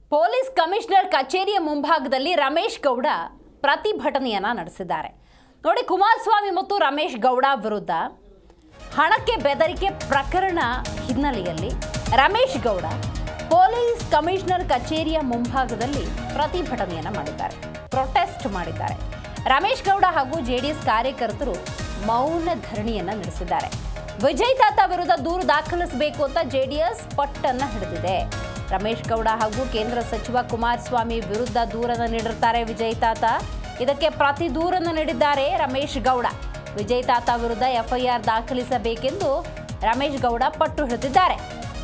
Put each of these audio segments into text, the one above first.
Police commissioner ಕಚೇರಿಯ ಮುಂಭಾಗದಲ್ಲಿ ರಮೇಶ್ ಗೌಡ ಪ್ರತಿಭಟನೆಯನ್ನ ನಡೆಸಿದ್ದಾರೆ. ನೋಡಿ, ಕುಮಾರಸ್ವಾಮಿ ಮತ್ತು ರಮೇಶ್ ಗೌಡ ವಿರುದ್ಧ ಹಣಕ್ಕೆ ಬೆದರಿಕೆ ಪ್ರಕರಣ ಹಿನ್ನೆಲೆಯಲ್ಲಿ ರಮೇಶ್ ಗೌಡ ಪೊಲೀಸ್ ಕಮಿಷನರ್ ಕಚೇರಿಯ ಮುಂಭಾಗದಲ್ಲಿ ಪ್ರತಿಭಟನೆಯನ್ನ ಮಾಡಿದ್ದಾರೆ, ಪ್ರೊಟೆಸ್ಟ್ ಮಾಡಿದ್ದಾರೆ. ರಮೇಶ್ ಗೌಡ ಹಾಗೂ ಜೆಡಿಎಸ್ ಕಾರ್ಯಕರ್ತರು ಮೌನ ಧರಣಿಯನ್ನ ನಡೆಸಿದ್ದಾರೆ. ವಿಜಯ್ ತಾತ ವಿರುದ್ಧ ದೂರು ದಾಖಲಿಸಬೇಕು ಅಂತ ಜೆಡಿಎಸ್ ಪಟ್ಟನ್ನ ಹಿಡಿದಿದೆ. ರಮೇಶ್ ಗೌಡ ಹಾಗೂ ಕೇಂದ್ರ ಸಚಿವ ಕುಮಾರಸ್ವಾಮಿ ವಿರುದ್ಧ ದೂರನ್ನು ನೀಡಿರುತ್ತಾರೆ ವಿಜಯ್ ತಾತ. ಇದಕ್ಕೆ ಪ್ರತಿ ದೂರನ್ನು ನೀಡಿದ್ದಾರೆ ರಮೇಶ್ ಗೌಡ. ವಿಜಯ್ ತಾತ ವಿರುದ್ಧ ಎಫ್ಐಆರ್ ದಾಖಲಿಸಬೇಕೆಂದು ರಮೇಶ್ ಗೌಡ ಪಟ್ಟು ಹಿಡಿದಿದ್ದಾರೆ.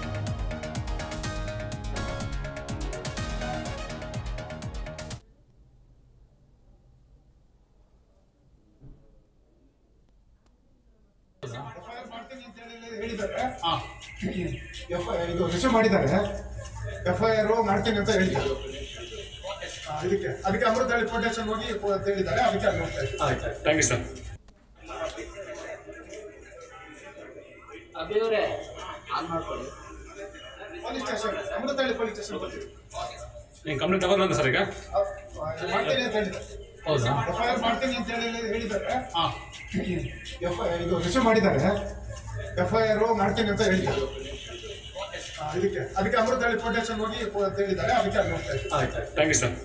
ಇದು ರಿಸೀವ್ ಮಾಡಿದ್ದಾರೆ, ಎಫ್ಐಆರ್ ಮಾಡ್ತೀನಿ ಅಂತ ಹೇಳಿದ್ದಾರೆ. ಅದಕ್ಕೆ ಅಮೃತಹಳ್ಳಿ ಪ್ರೊಟೆಕ್ಷನ್ ಹೋಗಿ ಅಂತ ಹೇಳಿದ್ದಾರೆ. ಅದಕ್ಕೆ ಅಲ್ಲಿ ಹೋಗ್ತಾ ಇದ್ದೀವಿ. Thank you sir. Police station, Amruthahalli police station ಬರ್ತೀವಿ. ನೀವು ಕಂಪ್ಲೇಂಟ್ ತಗೊಂಡ್ಬಂದ ಸರ್? ಈಗ ಮಾಡ್ತೀನಿ ಅಂತ ಹೇಳಿದ್ದಾರೆ. ಹೌದಾ? ಎಫ್ಐಆರ್ ಮಾಡ್ತೀನಿ ಅಂತ ಹೇಳಿದ್ದಾರೆ. ಇದು ರಿಸೀವ್ ಮಾಡಿದ್ದಾರೆ, ಎಫ್ಐಆರ್ ಮಾಡ್ತೀನಿ ಅಂತ ಹೇಳಿದ್ದಾರೆ. ಅದಕ್ಕೆ ಅಮೃತಹಳ್ಳಿ ಪ್ರೊಟೆಕ್ಷನ್ ಹೋಗಿ ಅಂತ ಹೇಳಿದ್ದಾರೆ. ಅದಕ್ಕೆ ಅಲ್ಲಿ ಹೋಗ್ತಾ ಇದ್ದೀವಿ. Thank you sir.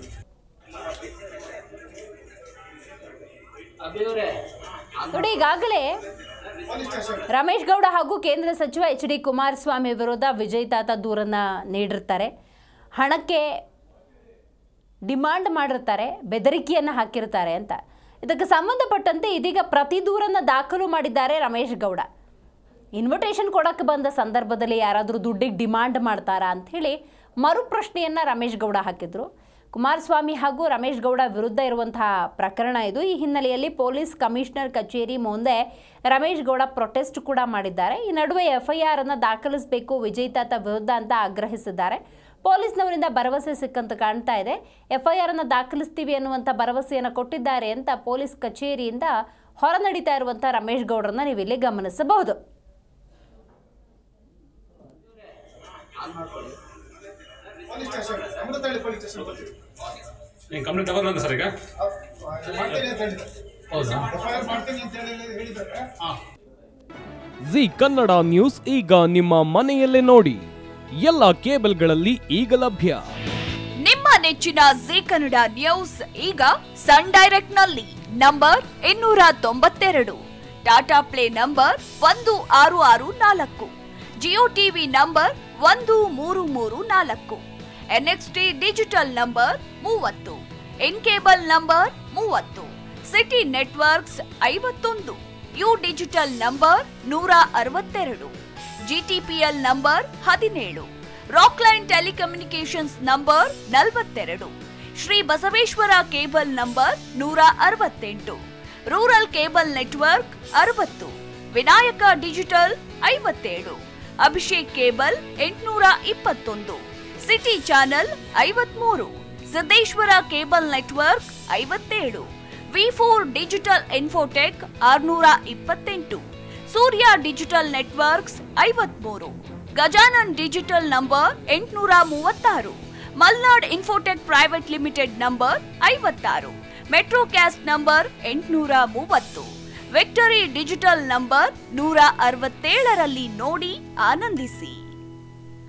ನೋಡಿ, ಈಗಾಗಲೇ ರಮೇಶ್ ಗೌಡ ಹಾಗೂ ಕೇಂದ್ರ ಸಚಿವ HD ಕುಮಾರಸ್ವಾಮಿ ವಿರುದ್ಧ ವಿಜಯ್ ತಾತ ದೂರನ್ನ ನೀಡಿರ್ತಾರೆ. ಹಣಕ್ಕೆ ಡಿಮಾಂಡ್ ಮಾಡಿರ್ತಾರೆ, ಬೆದರಿಕೆಯನ್ನು ಹಾಕಿರ್ತಾರೆ ಅಂತ. ಇದಕ್ಕೆ ಸಂಬಂಧಪಟ್ಟಂತೆ ಇದೀಗ ಪ್ರತಿ ದೂರನ್ನು ದಾಖಲು ಮಾಡಿದ್ದಾರೆ ರಮೇಶ್ ಗೌಡ. ಇನ್ವಿಟೇಷನ್ ಕೊಡಕ್ಕೆ ಬಂದ ಸಂದರ್ಭದಲ್ಲಿ ಯಾರಾದರೂ ದುಡ್ಡಿಗೆ ಡಿಮಾಂಡ್ ಮಾಡ್ತಾರಾ ಅಂಥೇಳಿ ಮರುಪ್ರಶ್ನೆಯನ್ನು ರಮೇಶ್ ಗೌಡ ಹಾಕಿದ್ರು. ಕುಮಾರಸ್ವಾಮಿ ಹಾಗೂ ರಮೇಶ್ ಗೌಡ ವಿರುದ್ಧ ಇರುವಂತಹ ಪ್ರಕರಣ ಇದು. ಈ ಹಿನ್ನೆಲೆಯಲ್ಲಿ ಪೊಲೀಸ್ ಕಮಿಷನರ್ ಕಚೇರಿ ಮುಂದೆ ರಮೇಶ್ ಗೌಡ ಪ್ರೊಟೆಸ್ಟ್ ಕೂಡ ಮಾಡಿದ್ದಾರೆ. ಈ ನಡುವೆ ಎಫ್ಐಆರ್ ಅನ್ನು ದಾಖಲಿಸಬೇಕು ವಿಜಯ್ ತಾತ ವಿರುದ್ಧ ಅಂತ ಆಗ್ರಹಿಸಿದ್ದಾರೆ. ಪೊಲೀಸ್ನವರಿಂದ ಭರವಸೆ ಸಿಕ್ಕಂತ ಕಾಣ್ತಾ ಇದೆ. ಎಫ್ಐಆರ್ ಅನ್ನು ದಾಖಲಿಸ್ತೀವಿ ಅನ್ನುವಂಥ ಭರವಸೆಯನ್ನು ಕೊಟ್ಟಿದ್ದಾರೆ ಅಂತ ಪೊಲೀಸ್ ಕಚೇರಿಯಿಂದ ಹೊರ ನಡೀತಾ ಇರುವಂಥ ರಮೇಶ್ ಗೌಡರನ್ನ ನೀವು ಇಲ್ಲಿ ಗಮನಿಸಬಹುದು. Police station, Amruthahalli police station ಬರ್ತೀವಿ. ನೀವು ಕಂಪ್ಲೇಂಟ್ ತಗೊಂಡ್ಬಂದ ಸರ್? ಈಗ ಮಾಡ್ತೀನಿ ಅಂತ ಹೇಳಿದ್ದಾರೆ. ಹೌದಾ? ಎಫ್ಐಆರ್ ಮಾಡ್ತೀನಿ ಅಂತ ಹೇಳಿದ್ದಾರೆ. ಜಿ ಕನ್ನಡ ನ್ಯೂಸ್ ಈಗ ನಿಮ್ಮ ಮನೆಯಲ್ಲೇ ನೋಡಿ. ಎಲ್ಲ ಕೇಬಲ್ಗಳಲ್ಲಿ ಈಗ ಲಭ್ಯ. ನಿಮ್ಮ ನೆಚ್ಚಿನ ಜಿ ಕನ್ನಡ ನ್ಯೂಸ್ ಈಗ ಸನ್ ಡೈರೆಕ್ಟ್ ನಲ್ಲಿ number 292, Tata Play number 1664, Jio TV number 1334, NXT digital number 30, in cable number 30, City Networks 51, U digital number 162, GTPL number 17, Rockline telecommunications number 42, Shri Basaveshwara cable number 168, rural cable network 60, Vinayaka digital 57, Abhishek cable 821, city channel 53, Siddeshwara cable network 57, V4 digital infotech 628, Surya digital networks 53, Gajanan digital number 836, Malnad infotech private limited number 56, Metrocast number 830, victory digital number 167ರಲ್ಲಿ ನೋಡಿ ಆನಂದಿಸಿ.